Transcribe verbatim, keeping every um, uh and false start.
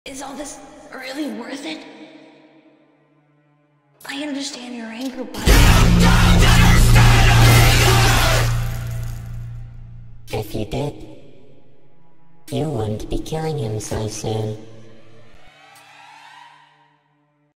Is all this really worth it? I understand your anger, but... If you did, you wouldn't be killing him so soon.